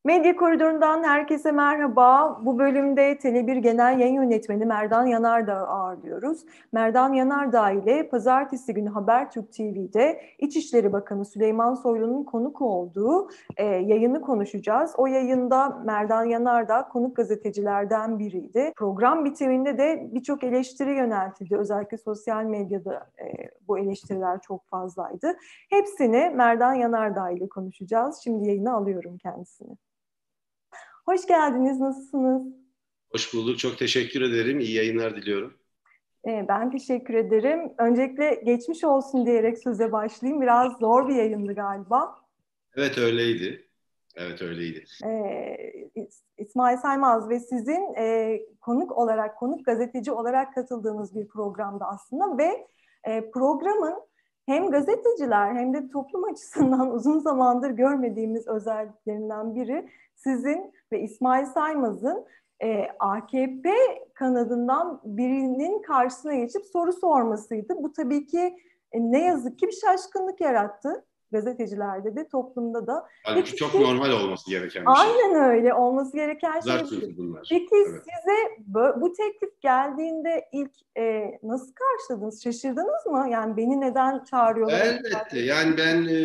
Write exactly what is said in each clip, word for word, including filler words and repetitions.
Medya Koridoru'ndan herkese merhaba. Bu bölümde Tele bir Genel Yayın Yönetmeni Merdan Yanardağ'ı ağırlıyoruz. Merdan Yanardağ ile pazartesi günü Habertürk T V'de İçişleri Bakanı Süleyman Soylu'nun konuk olduğu e, yayını konuşacağız. O yayında Merdan Yanardağ konuk gazetecilerden biriydi. Program bitiminde de birçok eleştiri yöneltildi. Özellikle sosyal medyada e, bu eleştiriler çok fazlaydı. Hepsini Merdan Yanardağ ile konuşacağız. Şimdi yayına alıyorum kendisini. Hoş geldiniz, nasılsınız? Hoş bulduk, çok teşekkür ederim. İyi yayınlar diliyorum. Ee, ben teşekkür ederim. Öncelikle geçmiş olsun diyerek söze başlayayım. Biraz zor bir yayındı galiba. Evet öyleydi. Evet öyleydi. Ee, İsmail Saymaz ve sizin e, konuk olarak, konuk gazeteci olarak katıldığınız bir programda aslında ve e, programın hem gazeteciler hem de toplum açısından uzun zamandır görmediğimiz özelliklerinden biri sizin ve İsmail Saymaz'ın e, A K P kanadından birinin karşısına geçip soru sormasıydı. Bu tabii ki e, ne yazık ki bir şaşkınlık yarattı. Gazetecilerde de toplumda da. Halbuki Peki çok siz, normal olması gereken bir şey. aynen öyle olması gereken şey Güzel bu. çünkü bunlar. Peki Evet. size bu, bu teklif geldiğinde ilk e, nasıl karşıladınız? Şaşırdınız mı? Yani beni neden çağırıyorlar? Elbette. Yani ben e,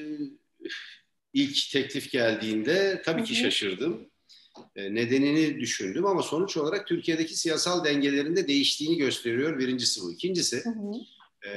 ilk teklif geldiğinde Hı tabii ki hı, şaşırdım. E, nedenini düşündüm ama sonuç olarak Türkiye'deki siyasal dengelerin de değiştiğini gösteriyor. Birincisi bu. İkincisi hı hı, e,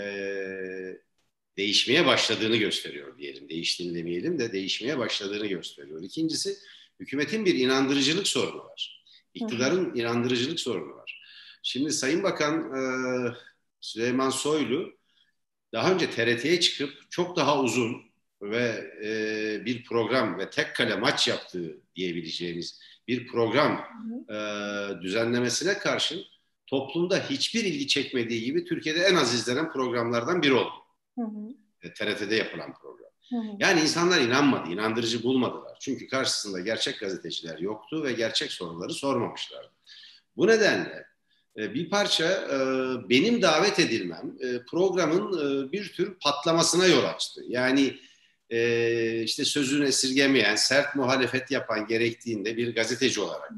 değişmeye başladığını gösteriyor diyelim. Değiştiğini demeyelim de değişmeye başladığını gösteriyor. İkincisi hükümetin bir inandırıcılık sorunu var. hı hı, İktidarın inandırıcılık sorunu var. Şimdi Sayın Bakan e, Süleyman Soylu daha önce T R T'ye çıkıp çok daha uzun ve e, bir program ve tek kale maç yaptığı diyebileceğimiz bir program e, düzenlemesine karşın toplumda hiçbir ilgi çekmediği gibi Türkiye'de en az izlenen programlardan biri oldu. hı hı, T R T'de yapılan program. hı hı. Yani insanlar inanmadı, inandırıcı bulmadılar. Çünkü karşısında gerçek gazeteciler yoktu ve gerçek soruları sormamışlardı. Bu nedenle e, bir parça e, benim davet edilmem e, programın bir tür patlamasına yol açtı. Yani işte sözünü esirgemeyen, sert muhalefet yapan gerektiğinde bir gazeteci olarak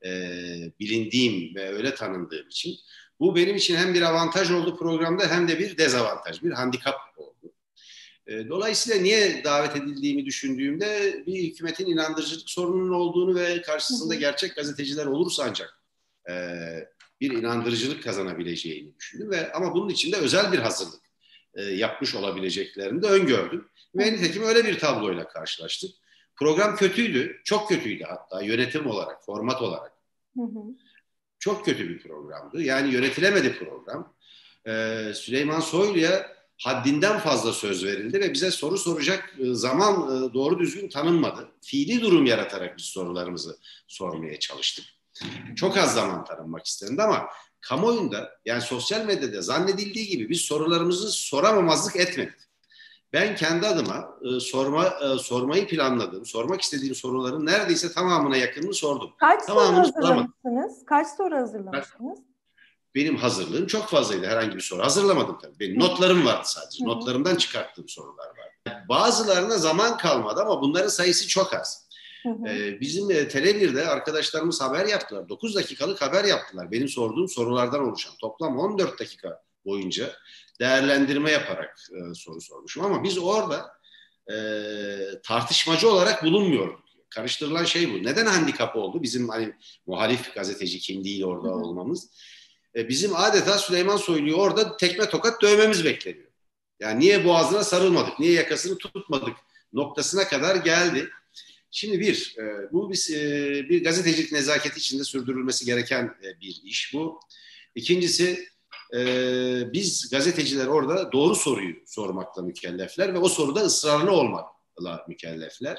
bilindiğim ve öyle tanındığım için bu benim için hem bir avantaj oldu programda hem de bir dezavantaj, bir handikap oldu. Dolayısıyla niye davet edildiğimi düşündüğümde bir hükümetin inandırıcılık sorununun olduğunu ve karşısında gerçek gazeteciler olursa ancak e, bir inandırıcılık kazanabileceğini düşündüm ve ama bunun için de özel bir hazırlık e, yapmış olabileceklerini de öngördüm. Ve nitekim öyle bir tabloyla karşılaştık. Program kötüydü, çok kötüydü hatta yönetim olarak, format olarak. Hı hı. Çok kötü bir programdı. Yani yönetilemedi program. Ee, Süleyman Soylu'ya haddinden fazla söz verildi ve bize soru soracak zaman doğru düzgün tanınmadı. Fiili durum yaratarak biz sorularımızı sormaya çalıştık. Çok az zaman tanınmak istendi ama kamuoyunda yani sosyal medyada zannedildiği gibi biz sorularımızı soramamazlık etmedik. Ben kendi adıma e, sorma e, sormayı planladığım, sormak istediğim soruların neredeyse tamamına yakınını sordum. Kaç soru Tamamını soramadım. hazırlamışsınız? Kaç soru hazırlamışsınız? Benim hazırlığım çok fazlaydı. Herhangi bir soru hazırlamadım tabii. Benim Hı notlarım vardı sadece. hı, hı Notlarımdan çıkarttığım sorular vardı. Bazılarına zaman kalmadı ama bunların sayısı çok az. hı, Ee, bizim e, Tele bir'de arkadaşlarımız haber yaptılar. dokuz dakikalık haber yaptılar. Benim sorduğum sorulardan oluşan. Toplam on dört dakika boyunca değerlendirme yaparak e, soru sormuşum. Ama biz orada e, tartışmacı olarak bulunmuyorduk. Karıştırılan şey bu. Neden handikap oldu? Bizim hani muhalif gazeteci kimliğiyle hı orada hı. olmamız. E, bizim adeta Süleyman Soylu'yu orada tekme tokat dövmemiz bekleniyor. Yani niye boğazına sarılmadık, niye yakasını tutmadık noktasına kadar geldi. Şimdi bir, e, bu bir, e, bir gazetecilik nezaketi içinde sürdürülmesi gereken e, bir iş bu. İkincisi, e, biz gazeteciler orada doğru soruyu sormakla mükellefler ve o soruda ısrarlı olmakla mükellefler.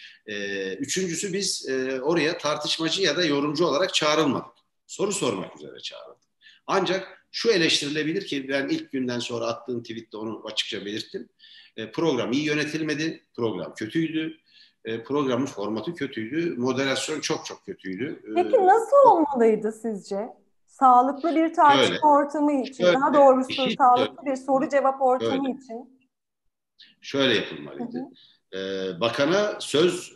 E, üçüncüsü biz e, oraya tartışmacı ya da yorumcu olarak çağrılmadık. Soru sormak üzere çağrıldık. Ancak şu eleştirilebilir ki ben ilk günden sonra attığım tweette onu açıkça belirttim. E, program iyi yönetilmedi, program kötüydü. E, programın formatı kötüydü, moderasyon çok çok kötüydü. E, Peki nasıl olmalıydı sizce? Sağlıklı bir şöyle, tartışma ortamı için, daha şöyle, doğrusu hiç sağlıklı bir soru cevap ortamı şöyle, için. şöyle Hı yapılmalıydı. hı, e, bakana söz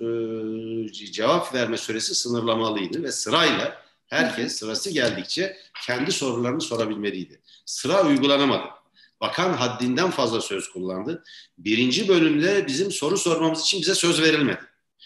e, cevap verme süresi sınırlamalıydı ve sırayla herkes sırası geldikçe kendi sorularını sorabilmeliydi. Sıra uygulanamadı. Bakan haddinden fazla söz kullandı. Birinci bölümde bizim soru sormamız için bize söz verilmedi.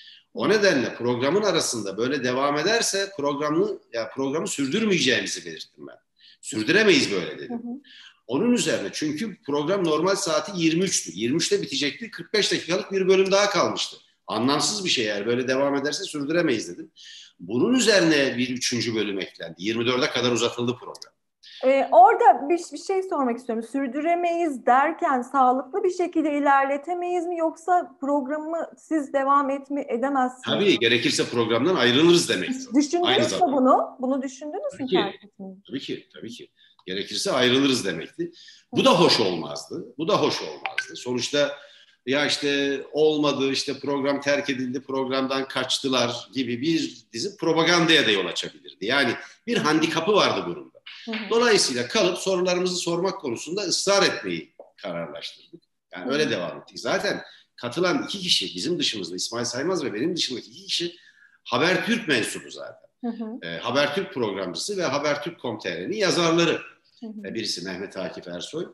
O nedenle programın arasında böyle devam ederse programı ya programı sürdürmeyeceğimizi belirttim ben. Sürdüremeyiz böyle dedim. Hı hı. Onun üzerine çünkü program normal saati yirmi üçtü. yirmi üçte bitecekti. kırk beş dakikalık bir bölüm daha kalmıştı. Anlamsız bir şey eğer böyle devam ederse sürdüremeyiz dedim. Bunun üzerine bir üçüncü bölüm eklendi. yirmi dörde kadar uzatıldı program. Ee, orada bir, bir şey sormak istiyorum. Sürdüremeyiz derken sağlıklı bir şekilde ilerletemeyiz mi yoksa programı siz devam etme, edemezsiniz? Tabii gerekirse programdan ayrılırız demek. Düşündünüz mü bunu? Bunu düşündünüz tabii mü? Ki, tabii ki, tabii ki. Gerekirse ayrılırız demekti. Bu da hoş olmazdı. Bu da hoş olmazdı. Sonuçta ya işte olmadı, işte program terk edildi, programdan kaçtılar gibi bir dizi propagandaya da yol açabilirdi. Yani bir handikapı vardı bunun. Dolayısıyla kalıp sorularımızı sormak konusunda ısrar etmeyi kararlaştırdık. Yani öyle devam ettik. Zaten katılan iki kişi bizim dışımızda İsmail Saymaz ve benim dışımdaki iki kişi Habertürk mensubu zaten. Hı hı. E, Habertürk programcısı ve Habertürk nokta com nokta tr'nin yazarları. Hı hı. E, birisi Mehmet Akif Ersoy.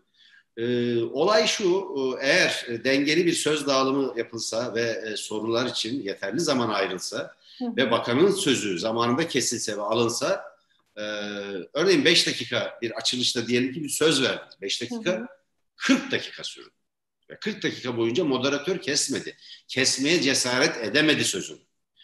E, olay şu, eğer dengeli bir söz dağılımı yapılsa ve e, sorular için yeterli zaman ayrılsa hı hı. ve bakanın sözü zamanında kesilse ve alınsa Ee, örneğin beş dakika bir açılışta diyelim ki bir söz verdi. beş dakika hı hı. kırk dakika sürdü. Ve kırk dakika boyunca moderatör kesmedi. Kesmeye cesaret edemedi sözünü.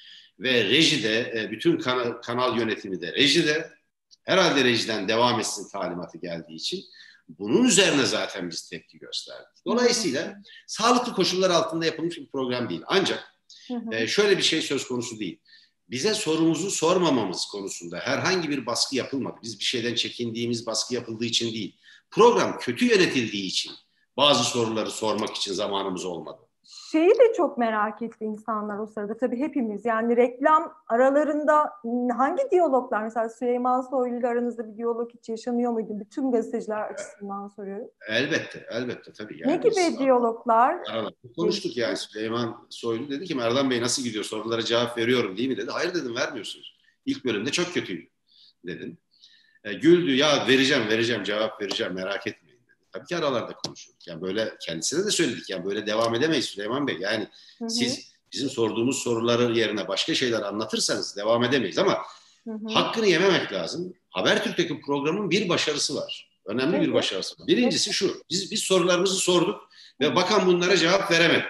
Ve rejide, bütün kanal, kanal yönetimi de rejide, herhalde rejiden devam etsin talimatı geldiği için bunun üzerine zaten biz tepki gösterdik. Dolayısıyla hı hı. sağlıklı koşullar altında yapılmış bir program değil. Ancak hı hı. E, şöyle bir şey söz konusu değil. Bize sorumuzu sormamamız konusunda herhangi bir baskı yapılmadı. Biz bir şeyden çekindiğimiz, baskı yapıldığı için değil. Program kötü yönetildiği için bazı soruları sormak için zamanımız olmadı. Şeyi de çok merak etti insanlar o sırada. Tabii hepimiz. Yani reklam aralarında hangi diyaloglar? Mesela Süleyman Soylu ile aranızda bir diyalog hiç yaşanıyor muydu? Bütün gazeteciler açısından soruyorum. Elbette, elbette tabii. Yani ne gibi biz, diyaloglar? Aralarında konuştuk yani. Süleyman Soylu dedi ki Merdan Bey nasıl gidiyor? Sorulara cevap veriyorum değil mi dedi. Hayır dedim, vermiyorsunuz. İlk bölümde çok kötüydü dedim. E, güldü, ya vereceğim vereceğim cevap vereceğim merak etmeyin dedi. Tabii ki aralarda konuşuyorduk. Yani böyle kendisine de söyledik. Yani böyle devam edemeyiz Süleyman Bey. Yani hı hı. siz bizim sorduğumuz soruları yerine başka şeyler anlatırsanız devam edemeyiz ama hı hı. hakkını yememek lazım. Habertürk'teki programın bir başarısı var. Önemli evet. bir başarısı var. Birincisi şu. Biz, biz sorularımızı sorduk ve bakan bunlara cevap veremedi.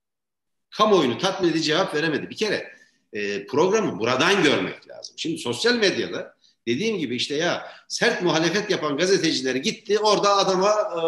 Kamuoyunu tatmin edici cevap veremedi. Bir kere e, programı buradan görmek lazım. Şimdi sosyal medyada dediğim gibi işte ya sert muhalefet yapan gazetecileri gitti orada adama e,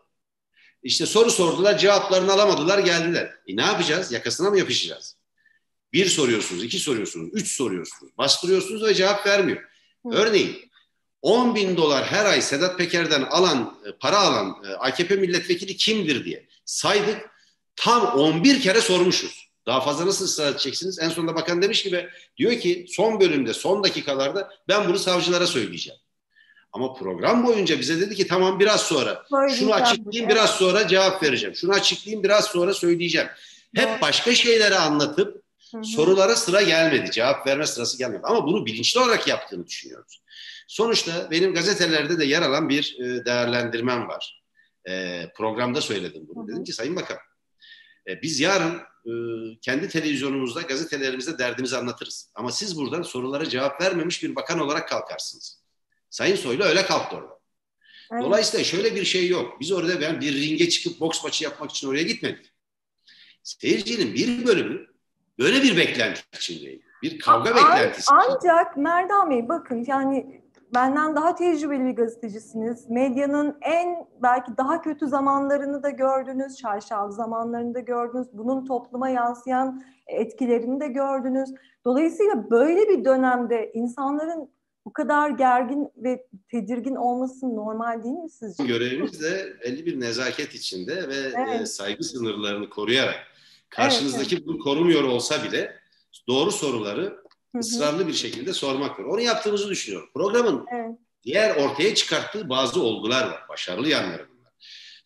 işte soru sordular, cevaplarını alamadılar, geldiler. E ne yapacağız? Yakasına mı yapışacağız? Bir soruyorsunuz, iki soruyorsunuz, üç soruyorsunuz, bastırıyorsunuz ve cevap vermiyor. Hı. Örneğin on bin dolar her ay Sedat Peker'den alan, para alan A K P milletvekili kimdir diye saydık. Tam on bir kere sormuşuz. Daha fazla nasıl ısrar edeceksiniz? En sonunda bakan demiş gibi diyor ki son bölümde, son dakikalarda ben bunu savcılara söyleyeceğim. Ama program boyunca bize dedi ki tamam biraz sonra şunu açıklayayım biraz sonra cevap vereceğim. Şunu açıklayayım biraz sonra söyleyeceğim. Hep başka şeyleri anlatıp hı hı. sorulara sıra gelmedi. Cevap verme sırası gelmedi. Ama bunu bilinçli olarak yaptığını düşünüyoruz. Sonuçta benim gazetelerde de yer alan bir değerlendirmem var. E, programda söyledim bunu. Hı hı. Dedim ki Sayın Bakan e, biz yarın e, kendi televizyonumuzda gazetelerimizde derdimizi anlatırız. Ama siz buradan sorulara cevap vermemiş bir bakan olarak kalkarsınız. Sayın Soylu öyle kalktı orada. Evet. Dolayısıyla şöyle bir şey yok. Biz orada ben bir ringe çıkıp boks maçı yapmak için oraya gitmedik. Seyircinin bir bölümü böyle bir beklenti içindeydi. Bir kavga An- beklentisi. Ancak Merdan Bey bakın yani benden daha tecrübeli bir gazetecisiniz. Medyanın en belki daha kötü zamanlarını da gördünüz. Şaşalı zamanlarını da gördünüz. Bunun topluma yansıyan etkilerini de gördünüz. Dolayısıyla böyle bir dönemde insanların bu kadar gergin ve tedirgin olması normal değil mi sizce? Görevimiz de belli bir nezaket içinde ve evet. e, saygı sınırlarını koruyarak karşınızdaki evet, evet. bunu korumuyor olsa bile doğru soruları hı hı. ısrarlı bir şekilde sormak var. Onu yaptığımızı düşünüyorum. Programın evet. diğer ortaya çıkarttığı bazı olgular var. Başarılı yanları bunlar.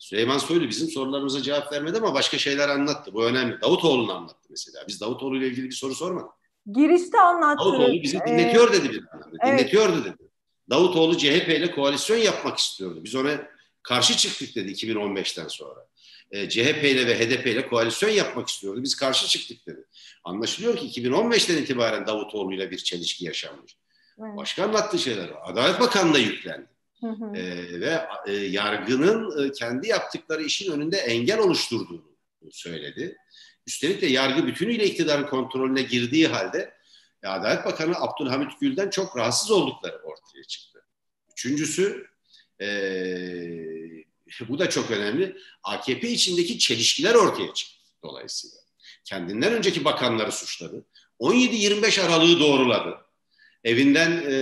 Süleyman Soylu bizim sorularımıza cevap vermedi ama başka şeyler anlattı. Bu önemli. Davutoğlu'nu anlattı mesela. Biz Davutoğlu ile ilgili bir soru sormadık. Girişte anlattı. Davutoğlu bizi Ee, dinletiyor dedi bir anlamda. evet. Dinletiyordu dedi. Davutoğlu C H P ile koalisyon yapmak istiyordu. Biz ona karşı çıktık dedi iki bin on beşten sonra. E, C H P ile ve H D P ile koalisyon yapmak istiyordu. Biz karşı çıktık dedi. Anlaşılıyor ki iki bin on beşten itibaren Davutoğlu ile bir çelişki yaşanmış. Evet. Başka anlattığı şeyler var. Adalet Bakanı da yüklendi. Hı hı. E, ve e, yargının e, kendi yaptıkları işin önünde engel oluşturduğunu söyledi. Üstelik de yargı bütünüyle iktidarın kontrolüne girdiği halde Adalet Bakanı Abdülhamit Gül'den çok rahatsız oldukları ortaya çıktı. Üçüncüsü, e, bu da çok önemli, A K P içindeki çelişkiler ortaya çıktı dolayısıyla. Kendinden önceki bakanları suçladı. on yedi yirmi beş Aralık'ı doğruladı. Evinden, e,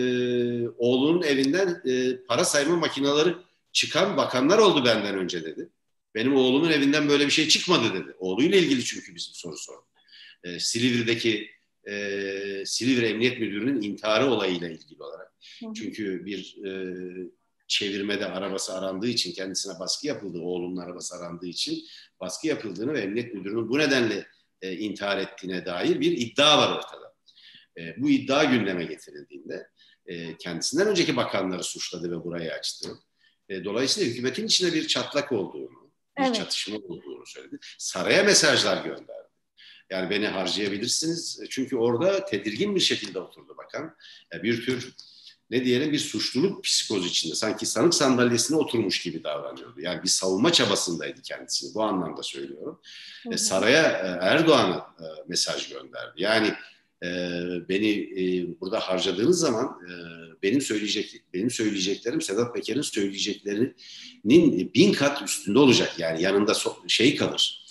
oğlunun evinden e, para sayma makineleri çıkan bakanlar oldu benden önce dedi. Benim oğlumun evinden böyle bir şey çıkmadı dedi. Oğluyla ilgili çünkü bizim soru sorduk. E, Silivri'deki e, Silivri Emniyet Müdürü'nün intiharı olayıyla ilgili olarak. Hı hı. Çünkü bir e, çevirmede arabası arandığı için kendisine baskı yapıldı. Oğlunun arabası arandığı için baskı yapıldığını ve Emniyet Müdürü'nün bu nedenle e, intihar ettiğine dair bir iddia var ortada. E, bu iddia gündeme getirildiğinde e, kendisinden önceki bakanları suçladı ve burayı açtı. E, dolayısıyla hükümetin içinde bir çatlak olduğunu, bir evet. çatışma olduğunu söyledi. Saraya mesajlar gönderdi. Yani beni harcayabilirsiniz. Çünkü orada tedirgin bir şekilde oturdu bakan. Yani bir tür ne diyelim bir suçluluk psikozu içinde. Sanki sanık sandalyesine oturmuş gibi davranıyordu. Yani bir savunma çabasındaydı kendisini. Bu anlamda söylüyorum. Hı hı. E, saraya Erdoğan'a e, mesaj gönderdi. Yani e, beni e, burada harcadığınız zaman e, benim söyleyecek benim söyleyeceklerim Sedat Peker'in söyleyeceklerinin bin kat üstünde olacak. Yani yanında so- şey kalır.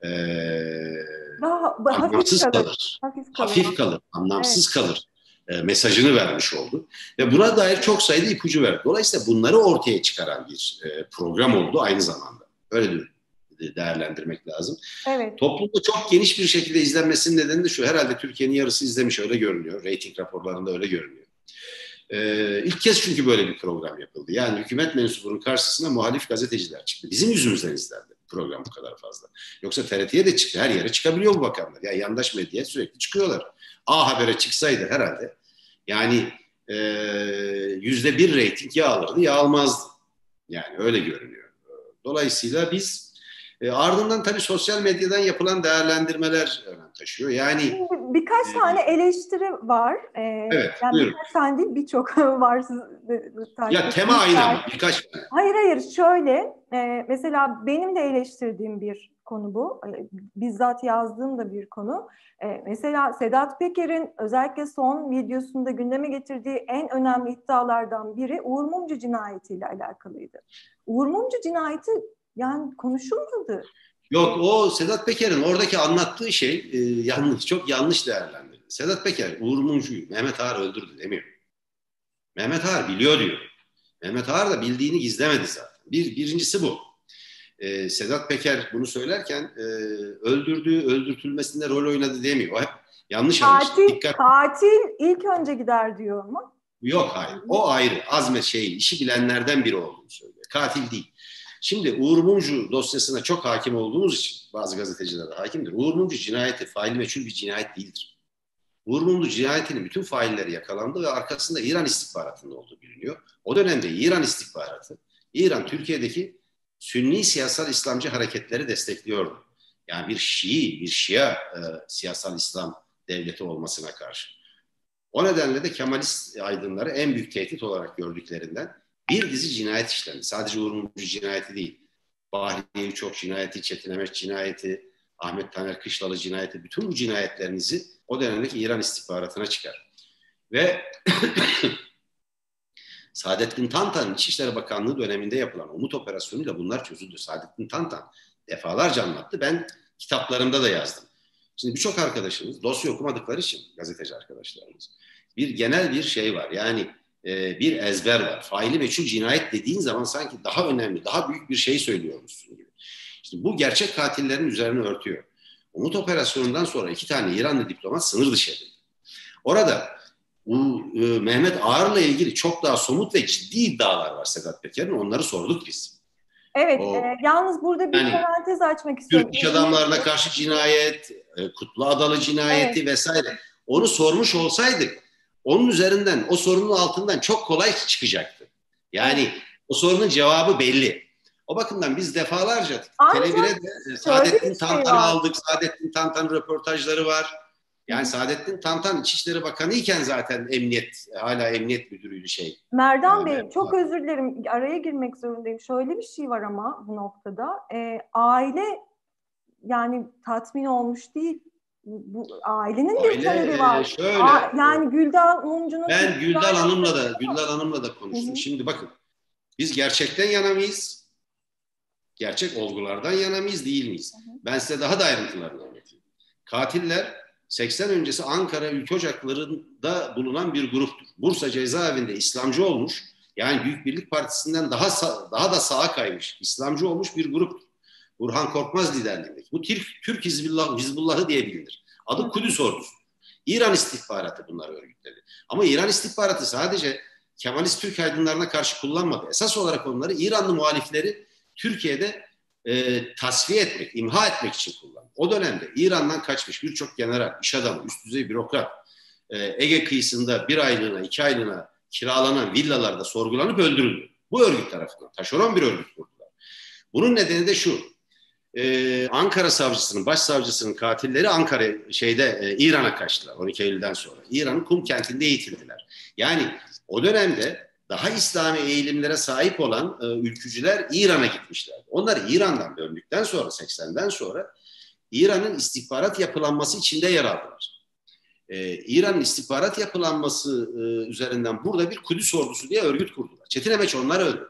Eee Daha, anlamsız hafif kalır. kalır. Hafif kalır. Hafif kalır. Anlamsız evet. kalır. E, mesajını vermiş oldu. Ve buna dair çok sayıda ipucu verdi. Dolayısıyla bunları ortaya çıkaran bir e, program oldu aynı zamanda. Öyle de değerlendirmek lazım. Evet. Toplumda çok geniş bir şekilde izlenmesinin nedeni de şu. Herhalde Türkiye'nin yarısı izlemiş, öyle görünüyor. Rating raporlarında öyle görünüyor. Ee, ilk kez çünkü böyle bir program yapıldı. Yani hükümet mensubunun karşısına muhalif gazeteciler çıktı. Bizim yüzümüzden izlendi program bu kadar fazla. Yoksa T R T'ye de çıktı. Her yere çıkabiliyor bu bakanlar. Yani yandaş medyaya sürekli çıkıyorlar. A Haber'e çıksaydı herhalde yani e, yüzde bir reyting ya alırdı ya almazdı. Yani öyle görünüyor. Dolayısıyla biz e, ardından tabii sosyal medyadan yapılan değerlendirmeler önem taşıyor. Yani birkaç e, tane eleştiri var. Ee, evet, yani buyurun. Birkaç tane değil, birçok var. Ya tema aynı ama birkaç tane. Hayır hayır şöyle e, mesela benim de eleştirdiğim bir konu bu. E, bizzat yazdığım da bir konu. E, mesela Sedat Peker'in özellikle son videosunda gündeme getirdiği en önemli iddialardan biri Uğur Mumcu cinayetiyle alakalıydı. Uğur Mumcu cinayeti yani konuşulmadı. Yok, o Sedat Peker'in oradaki anlattığı şey e, yanlış, çok yanlış değerlendirildi. Sedat Peker Uğur Mumcu'yu Mehmet Ağar öldürdü demiyor. Mehmet Ağar biliyor diyor. Mehmet Ağar da bildiğini gizlemedi zaten. Bir, birincisi bu. Ee, Sedat Peker bunu söylerken e, öldürdüğü, öldürtülmesinde rol oynadı demiyor. O hep yanlış anlaşıldı. Katil, Dikkat. katil ilk önce gider diyor mu? Yok hayır. O ayrı. Azmet şey, işi bilenlerden biri olduğunu söylüyor. Katil değil. Şimdi Uğur Mumcu dosyasına çok hakim olduğumuz için bazı gazeteciler de hakimdir. Uğur Mumcu cinayeti faili meçhul bir cinayet değildir. Uğur Mumcu cinayetinin bütün failleri yakalandı ve arkasında İran istihbaratının olduğu biliniyor. O dönemde İran istihbaratı, İran Türkiye'deki Sünni siyasal İslamcı hareketleri destekliyordu. Yani bir Şii, bir Şia e, siyasal İslam devleti olmasına karşı. O nedenle de Kemalist aydınları en büyük tehdit olarak gördüklerinden bir dizi cinayet işlendi. Sadece Uğur Mumcu cinayeti değil. Bahriye Üçok cinayeti, Çetin Emeç cinayeti, Ahmet Taner Kışlalı cinayeti, bütün bu cinayetlerinizi o dönemdeki İran istihbaratına çıkar. Ve Saadettin Tantan'ın İçişleri Bakanlığı döneminde yapılan Umut Operasyonu'yla bunlar çözüldü. Saadettin Tantan defalarca anlattı. Ben kitaplarımda da yazdım. Şimdi birçok arkadaşımız dosya okumadıkları için, gazeteci arkadaşlarımız, bir genel bir şey var. Yani e, bir ezber var. Faili meçhul cinayet dediğin zaman sanki daha önemli, daha büyük bir şey söylüyormuşsun gibi. İşte bu gerçek katillerin üzerine örtüyor. Umut Operasyonu'ndan sonra iki tane İranlı diplomat sınır dışı edildi. Orada bu e, Mehmet Ağar'la ilgili çok daha somut ve ciddi iddialar var Sedat Peker'in. Onları sorduk biz. Evet, O e, yalnız burada bir yani parantez açmak istiyorum. Türk iş adamlarına İzninizle. karşı cinayet, e, Kutlu Adalı Evet. cinayeti vesaire. Onu sormuş olsaydık onun üzerinden, o sorunun altından çok kolay çıkacaktı. Evet. Yani o sorunun cevabı belli. O bakımdan biz defalarca Tele Ancak bir'e de e, şöyle Saadettin bir şey Tantan'ı var. aldık. Saadettin Tantan röportajları var. Hı Yani hı. Saadettin Tantan İçişleri Bakanı iken zaten emniyet, hala emniyet müdürüydü şey. Merdan E, Bey, çok özür dilerim, araya girmek zorundayım. Şöyle bir şey var ama bu noktada. E, aile yani tatmin olmuş değil. Bu, bu ailenin bir aile talebi e, var. şöyle, A, e, yani Gülden Mumcu'nun ben Güldal tutuklanan Hanım'la yaptırımı da değil Güldal mi? Hanım'la da Hı konuştum. hı. Şimdi bakın, biz gerçekten yana mıyız? Gerçek olgulardan yana mıyız, değil miyiz? Hı hı. Ben size daha da ayrıntılarını anlatayım. Katiller seksen öncesi Ankara Ülke Ocakları'nda bulunan bir gruptur. Bursa cezaevinde İslamcı olmuş, yani Büyük Birlik Partisi'nden daha daha da sağa kaymış, İslamcı olmuş bir gruptur. Burhan Korkmaz liderliğindeki. Bu Türk, Türk Hizbullah, Hizbullah'ı diye bilinir. Hı Adı hı. Kudüs Ordusu. İran istihbaratı bunları örgütledi. Ama İran istihbaratı sadece Kemalist Türk aydınlarına karşı kullanmadı. Esas olarak onları İranlı muhalifleri Türkiye'de e, tasfiye etmek, imha etmek için kullandı. O dönemde İran'dan kaçmış birçok general, iş adamı, üst düzey bürokrat e, Ege kıyısında bir aylığına, iki aylığına kiralanan villalarda sorgulanıp öldürüldü. Bu örgüt tarafından. Taşeron bir örgüt kurdular. Bunun nedeni de şu: Ee, Ankara savcısının, başsavcısının katilleri Ankara şeyde e, İran'a kaçtılar on iki Eylül'den sonra. İran'ın Kum kentinde eğitildiler. Yani o dönemde daha İslami eğilimlere sahip olan e, ülkücüler İran'a gitmişler. Onlar İran'dan döndükten sonra, seksenden sonra İran'ın istihbarat yapılanması içinde yer aldılar. Ee, İran'ın istihbarat yapılanması e, üzerinden burada bir Kudüs ordusu diye örgüt kurdular. Çetin Emeç onlar öldü.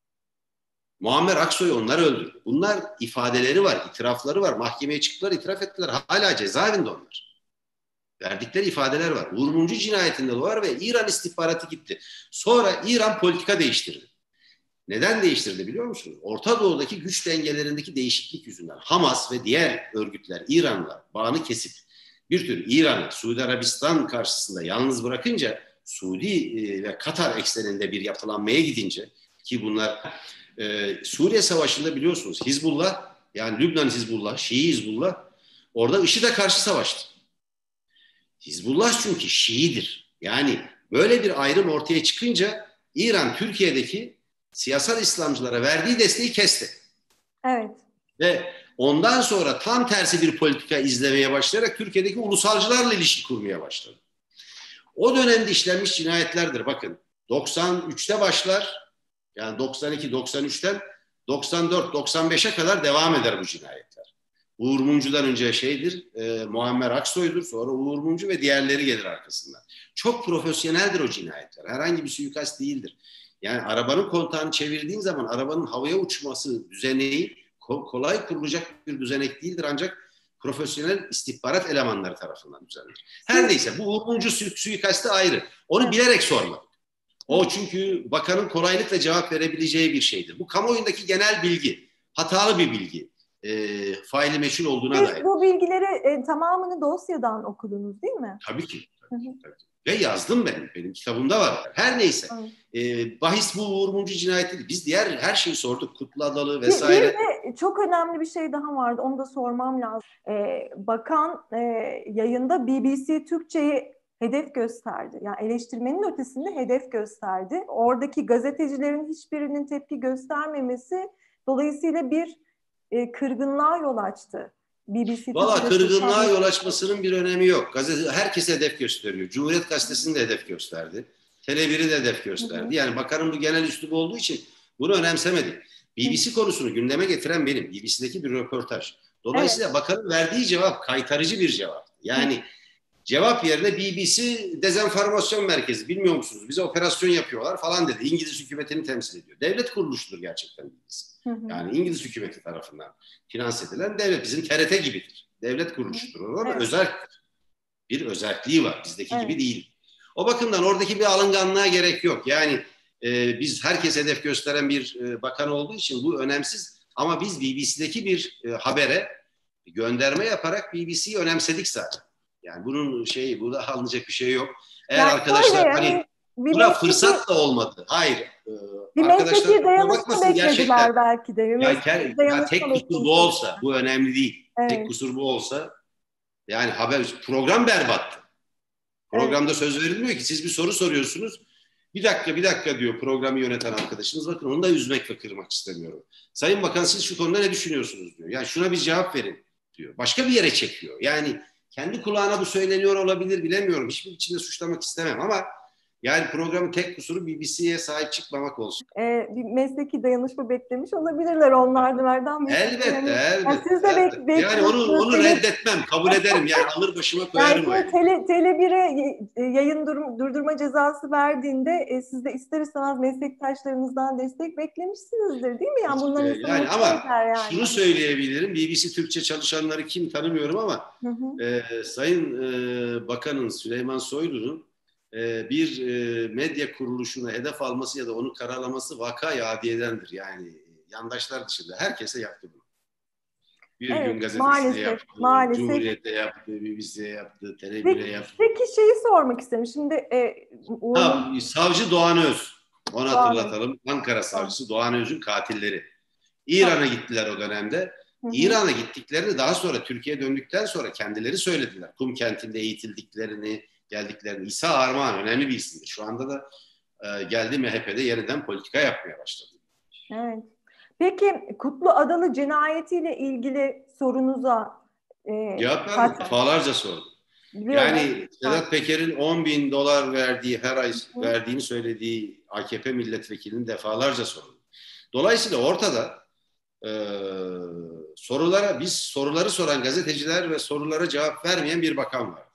Muammer Aksoy onlar öldürdü. Bunlar ifadeleri var, itirafları var. Mahkemeye çıktılar, itiraf ettiler. Hala cezaevinde onlar. Verdikleri ifadeler var. Uğur Mumcu cinayetinde de var ve İran istihbaratı gitti. Sonra İran politika değiştirdi. Neden değiştirdi biliyor musunuz? Orta Doğu'daki güç dengelerindeki değişiklik yüzünden Hamas ve diğer örgütler İran'la bağını kesip bir tür İran'ı Suudi Arabistan karşısında yalnız bırakınca, Suudi ve Katar ekseninde bir yapılanmaya gidince, ki bunlar e, Suriye Savaşı'nda biliyorsunuz Hizbullah, yani Lübnan Hizbullah, Şii Hizbullah orada IŞİD'e karşı savaştı. Hizbullah çünkü Şiidir. Yani böyle bir ayrım ortaya çıkınca İran Türkiye'deki siyasal İslamcılara verdiği desteği kesti. Evet. Ve ondan sonra tam tersi bir politika izlemeye başlayarak Türkiye'deki ulusalcılarla ilişki kurmaya başladı. O dönemde işlenmiş cinayetlerdir. Bakın doksan üçte başlar, yani doksan iki doksan üçten doksan dört doksan beşe kadar devam eder bu cinayetler. Uğur Mumcu'dan önce şeydir, e, Muammer Aksoy'dur, sonra Uğur Mumcu ve diğerleri gelir arkasından. Çok profesyoneldir o cinayetler. Herhangi bir suikast değildir. Yani arabanın kontağını çevirdiğin zaman arabanın havaya uçması düzeneği kolay kurulacak bir düzenek değildir, ancak profesyonel istihbarat elemanları tarafından düzenlenir. Her Siz, neyse, bu Uğur Mumcu su suikastı ayrı. Onu evet. bilerek sormadık. O çünkü bakanın kolaylıkla cevap verebileceği bir şeydir. Bu kamuoyundaki genel bilgi, hatalı bir bilgi. E, faili meçhul olduğuna Siz dair. bu bilgileri e, tamamını dosyadan okudunuz değil mi? Tabii ki. Hı Tabii hı. ki, tabii ki. Ve yazdım benim. Benim kitabımda var. Her neyse. Evet. E, bahis bu Uğur Mumcu cinayeti değil. Biz diğer her şeyi sorduk. Kutlu Adalı Bir, bir vesaire. de çok önemli bir şey daha vardı. Onu da sormam lazım. Ee, bakan e, yayında B B C Türkçe'yi hedef gösterdi. Yani eleştirmenin ötesinde hedef gösterdi. Oradaki gazetecilerin hiçbirinin tepki göstermemesi dolayısıyla bir e, kırgınlığa yol açtı. B B C Valla Türkçe kırgınlığa public. yol açmasının bir önemi yok. Gazete, herkes hedef gösteriyor. Cumhuriyet Gazetesi'ni de hedef gösterdi. Tele bir'i de hedef gösterdi. Hı hı. Yani bakanın bu genel üslubu olduğu için bunu önemsemedi. B B C konusunu gündeme getiren benim. B B C'deki bir röportaj. Evet. Dolayısıyla bakanın verdiği cevap kaytarıcı bir cevap. Yani cevap yerine B B C dezenformasyon merkezi, bilmiyor musunuz? Bize operasyon yapıyorlar falan dedi. İngiliz hükümetini temsil ediyor. Devlet kuruluşudur gerçekten B B C. Hı hı. Yani İngiliz hükümeti tarafından finanse edilen devlet. Bizim T R T gibidir. Devlet kuruluşudur ama Evet. özel bir özelliği var. Bizdeki Evet. gibi değil. O bakımdan oradaki bir alınganlığa gerek yok. Yani e, biz herkes hedef gösteren bir e, bakan olduğu için bu önemsiz. Ama biz B B C'deki bir e, habere gönderme yaparak B B C'yi önemsedik zaten. Yani bunun şeyi, burada alınacak bir şey yok. Eğer Yani şöyle arkadaşlar hani hani bir Buna mesleki, fırsat da olmadı. Hayır. E, bir arkadaşlar mesleki kusura dayanışma bakmasın beklediler gerçekten. belki de. Bir Ya, mesleki ya dayanışma tek kusur bu beklemişler. olsa, bu önemli değil. Tek Evet, kusur bu olsa, yani haber, program berbattı. evet. Programda söz verilmiyor ki, siz bir soru soruyorsunuz. Bir dakika bir dakika diyor programı yöneten arkadaşınız. Bakın onu da üzmek ve kırmak istemiyorum. Sayın Bakan siz şu konuda ne düşünüyorsunuz diyor. Yani şuna bir cevap verin diyor. Başka bir yere çekiyor. Yani kendi kulağına bu söyleniyor olabilir, bilemiyorum. Hiçbir içinde suçlamak istemem ama yani programın tek kusuru B B C'ye sahip çıkmamak olsun. Ee, bir mesleki dayanışma beklemiş olabilirler onlar da Merdan Bey. Elbette, Yani, yani elbette, siz de bek- elbette. Yani onu bekliyorsunuz. onu Tele, reddetmem, kabul ederim. Yani alır başıma yani koyarım o şimdi eli. tele, Tele bir'e yayın durum, durdurma cezası verdiğinde e, siz de ister istemez meslektaşlarınızdan destek beklemişsinizdir değil mi? Yani Hiç, e, bunlar insanı yani mutlu ama eder yani. şunu söyleyebilirim. B B C Türkçe çalışanları kim tanımıyorum ama Hı hı. e, Sayın e, Bakanın Süleyman Soylu'nun e, bir e, medya kuruluşuna hedef alması ya da onu karalaması vaka-i adiyedendir. Yani yandaşlar dışında herkese yaptı bunu. Bir Gün Evet, Gazetesi'ne maalesef, yaptı, maalesef. Cumhuriyet'te yaptı, B B C'ye yaptı, Tele bir'e Peki, yaptı. peki şeyi sormak isterim. Şimdi e, Uğur'un Ha, savcı Doğan Öz, onu Doğan, hatırlatalım. Ankara Doğan. savcısı Doğan Öz'ün katilleri. Tamam. İran'a gittiler o dönemde. Hı hı. İran'a gittiklerini daha sonra Türkiye'ye döndükten sonra kendileri söylediler. Kum kentinde eğitildiklerini, geldiklerini. İsa Armağan önemli bir isimdir. Şu anda da e, geldi M H P'de yeniden politika yapmaya başladı. Evet. Peki Kutlu Adalı cinayetiyle ilgili sorunuza e, Cevap verdim. kaç Defalarca sordum. biliyorum. Yani Ha. Sedat Peker'in on bin dolar verdiği, her ay Hı. verdiğini söylediği A K P milletvekilinin defalarca sordum. Dolayısıyla ortada e, sorulara, biz soruları soran gazeteciler ve sorulara cevap vermeyen bir bakan var.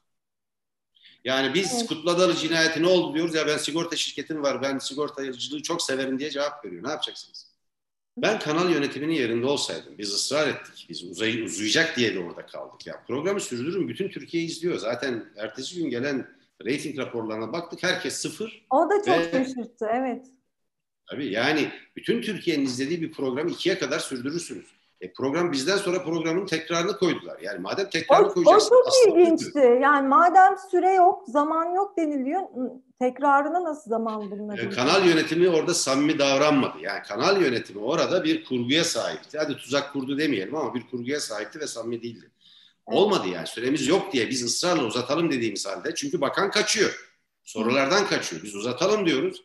Yani biz Evet. Kutlu Adalı cinayeti ne oldu diyoruz ya, ben sigorta şirketim var, ben sigortacılığı çok severim diye cevap veriyor. Ne yapacaksınız? Ben kanal yönetiminin yerinde olsaydım, biz ısrar ettik, biz uzay, uzayacak diye de orada kaldık. Ya programı sürdürün, bütün Türkiye izliyor. Zaten ertesi gün gelen reyting raporlarına baktık, herkes sıfır O da çok ve şaşırttı. Evet. tabii yani bütün Türkiye'nin izlediği bir programı ikiye kadar sürdürürsünüz. E, program bizden sonra programın tekrarını koydular. Yani madem O, tekrarını o koyacaksın çok aslında sürdür. ilginçti. Yani madem süre yok, zaman yok deniliyor, tekrarına nasıl zaman E, bulunabilir? kanal yönetimi orada samimi davranmadı. Yani kanal yönetimi orada bir kurguya sahipti. Hadi tuzak kurdu demeyelim ama bir kurguya sahipti ve samimi değildi. Evet. Olmadı yani, süremiz yok diye biz ısrarla uzatalım dediğimiz halde, çünkü bakan kaçıyor. Sorulardan kaçıyor. Biz uzatalım diyoruz.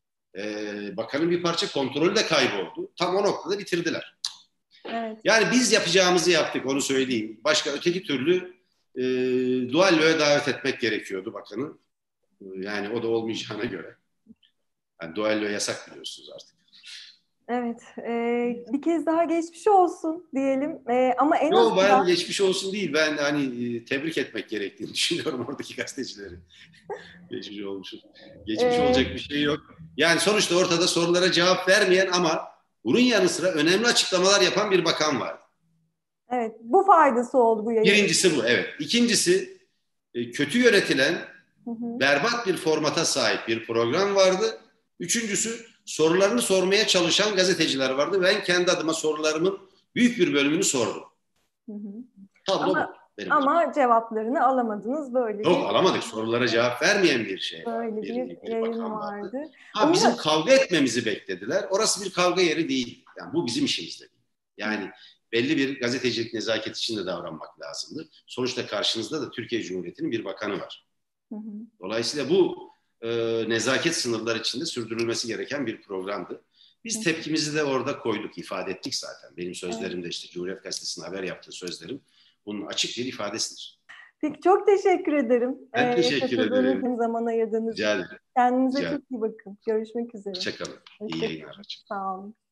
Ee, bakanın bir parça kontrolü de kayboldu. Tam o noktada bitirdiler. Evet. Yani biz yapacağımızı yaptık, onu söyleyeyim. Başka öteki türlü e, dualloya davet etmek gerekiyordu bakanı. Yani o da olmayacağına göre. Yani duallo yasak biliyorsunuz artık. Evet. Ee, bir kez daha geçmiş olsun diyelim. Ee, ama en Yo, ben azından geçmiş olsun değil. Ben hani e, tebrik etmek gerektiğini düşünüyorum oradaki gazetecileri. Geçmiş olmuşuz. Geçmiş e, olacak bir şey yok. Yani sonuçta ortada sorulara cevap vermeyen ama bunun yanı sıra önemli açıklamalar yapan bir bakan var. evet, bu faydası oldu bu yayın. Birincisi bu, evet. İkincisi, e, kötü yönetilen, Hı hı. berbat bir formata sahip bir program vardı. Üçüncüsü, sorularını sormaya çalışan gazeteciler vardı. Ben kendi adıma sorularımın büyük bir bölümünü sordum. Hı hı. Tablo bu Ama benim adıma. ama cevaplarını alamadınız böyle Yok, bir alamadık. Sorulara cevap vermeyen bir şey vardı. böyle Bir, bir bir yayın bakan vardı. vardı. Ha, bizim Umut, kavga etmemizi beklediler. Orası bir kavga yeri değil. Yani bu bizim işimizde değil. Yani belli bir gazetecilik nezaket içinde davranmak lazımdı. Sonuçta karşınızda da Türkiye Cumhuriyeti'nin bir bakanı var. hı hı. Dolayısıyla bu e, nezaket sınırları içinde sürdürülmesi gereken bir programdı. Biz tepkimizi de orada koyduk, ifade ettik zaten. Benim Evet. sözlerim de işte Cumhuriyet Gazetesi'nin haber yaptığı sözlerim bunun açık bir ifadesidir. Peki çok teşekkür ederim. Ben Ee, teşekkür katıldığınız ederim. için, zaman ayırdığınız Rica için. ederim. Kendinize Rica çok ederim. iyi bakın. Görüşmek üzere. Hoşçakalın. İyi Hoşçakalın. yayınlar. Sağ olun.